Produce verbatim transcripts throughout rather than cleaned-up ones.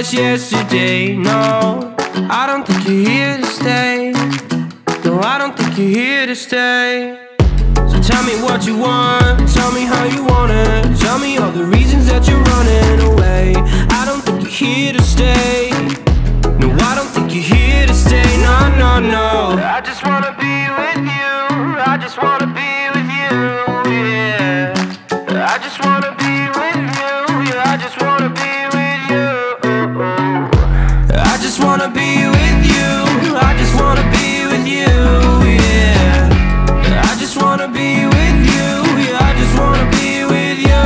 just yesterday. No, I don't think you're here to stay. No, I don't think you're here to stay. So tell me what you want, tell me how you want it. Tell me all the reasons that you're running away. I don't think you're here to stay. No, I don't think you're here to stay. No, no, no. I just wanna be with you. I just wanna be with you, yeah. I just wanna be with you. Yeah, I just wanna be with you. I just wanna be with you. I just wanna be with you, yeah. I just wanna be with you. Yeah, I just wanna be with you.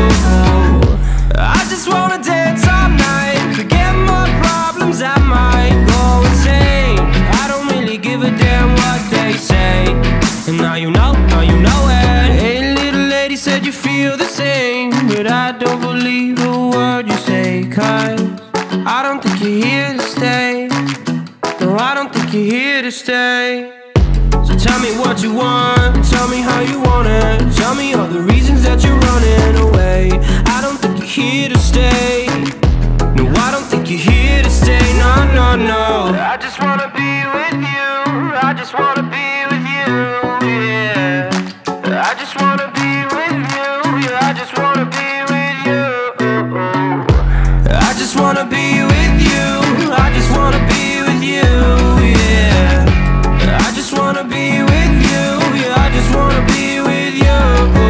I just wanna dance all night, forget my problems, I might go insane. I don't really give a damn what they say. And now you know, now you know it. Hey, little lady said you feel the same, but I don't believe a word you say. Cause I don't think you're here to stay. No, I don't think you're here to stay. So tell me what you want, tell me how you want it. Tell me all the reasons that you're running away. I don't think you're here to stay. No, I don't think you're here to stay. No, no, no. I just wanna be with you. I just wanna be with you, yeah. I just wanna be with you. Yeah, I just wanna be with you. I just wanna be with you. I just wanna be with you, yeah. I just wanna be with you. Yeah, I just wanna be with you.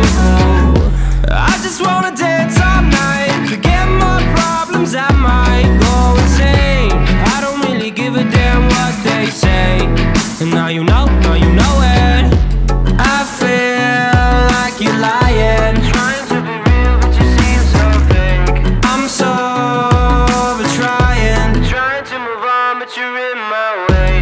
I just wanna dance all night, forget my problems, I might go insane. I don't really give a damn what they say. And now you know, now you know it. I feel like you're lying, trying to be real but you seem so fake. I'm so over trying, trying to move on but you're in my way.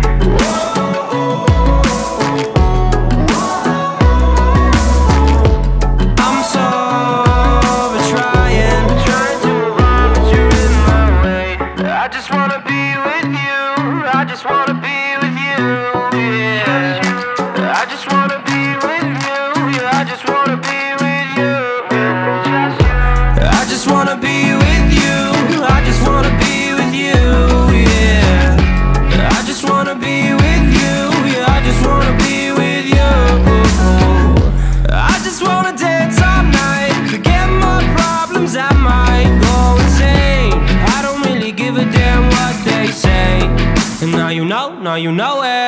I'm so over trying, trying to move on but you're in my way. I just wanna be with you. I just wanna be with you, yeah. I just wanna be with you. Yeah, I just wanna be with you. I just wanna be with you. I just wanna be with you, yeah. I just wanna be with you. Yeah, I just wanna be with you. I just wanna dance all night, forget my problems, I might go insane. I don't really give a damn what they say. And now you know, now you know it.